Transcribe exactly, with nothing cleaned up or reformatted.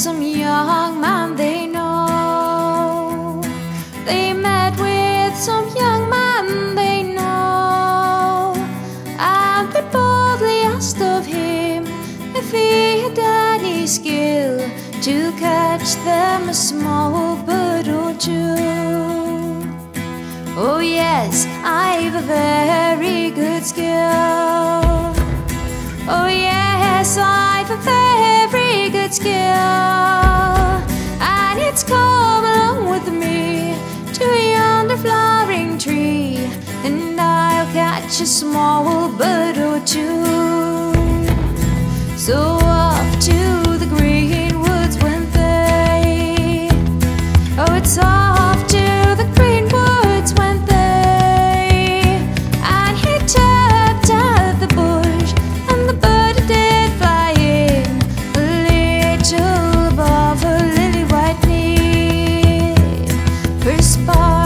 some young man they know. They met with some young man they know, and they boldly asked of him if he had any skill to catch them a small bird or two. Oh yes, I've a very good skill. Oh yes, I've a very good skill, and it's come along with me to yonder flowering tree, and I'll catch a small bird or two. So off to the green woods went they. Oh, it's off to the green woods went they, and he tapped at the bush, and the bird did fly in a little above her lily white knee. First spark